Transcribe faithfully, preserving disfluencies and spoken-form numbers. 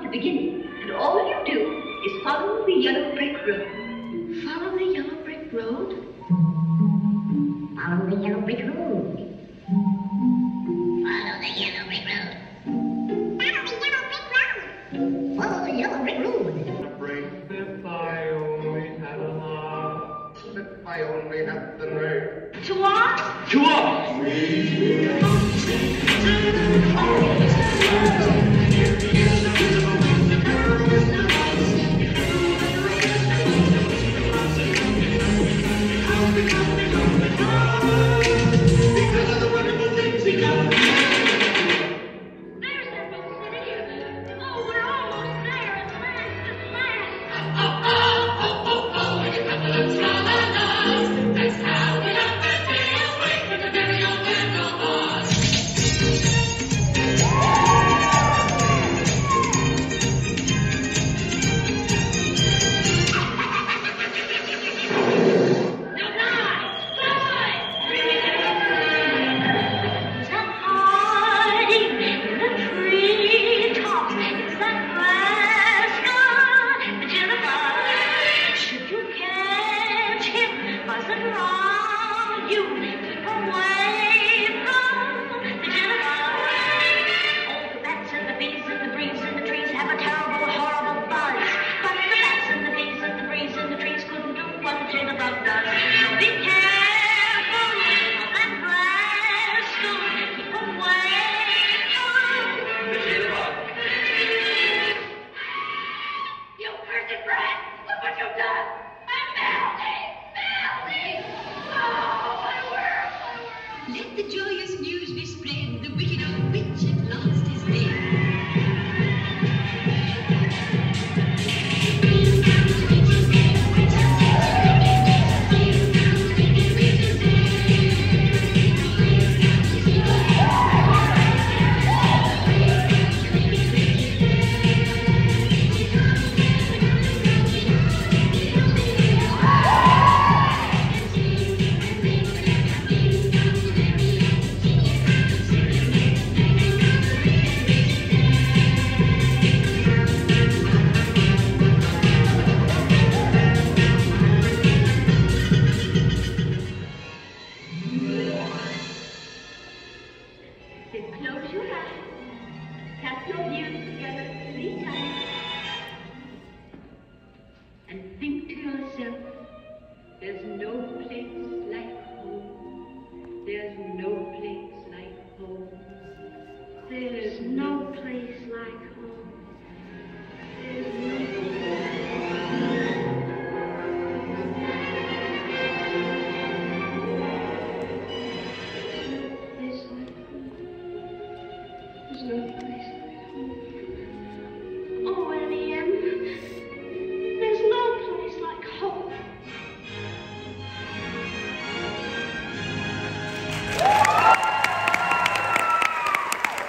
the beginning, and all you do is follow the yellow brick road. Follow the yellow brick road? Follow the yellow brick road. Follow the yellow brick road. Follow the yellow brick road. If I only had a heart, if I only had the nerve. To what? To what? Because of the wonderful things he does. There's Emerald City. Oh, we're almost there at last, at last. Oh, oh, oh, oh, oh, like a couple of tra-la-las. That's how we got the day away from the very old man of Oz. Let the joyous news be spread, the wicked old witch at last is dead. Close your eyes. Tap your hands together three times. And think to yourself, there's no place like home. There's no place like home. There's no place like home. There's no There's no place like home.